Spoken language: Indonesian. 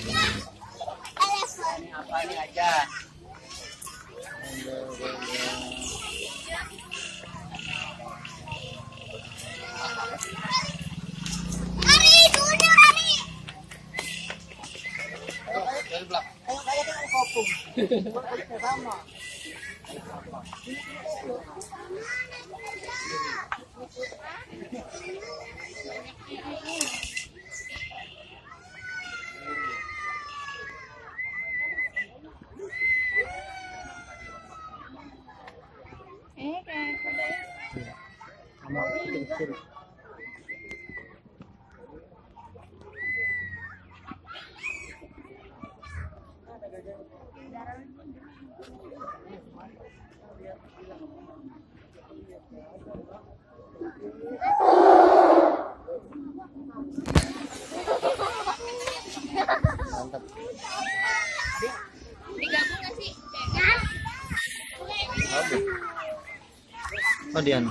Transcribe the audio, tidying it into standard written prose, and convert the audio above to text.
Ini apa ini aja? Lari, dulu lari. Dari belakang. Kayak dengan kopung. Sama. Kayak kuda. Sama kecil-kecil. Mantap. Digabung nggak sih? Oh Dian.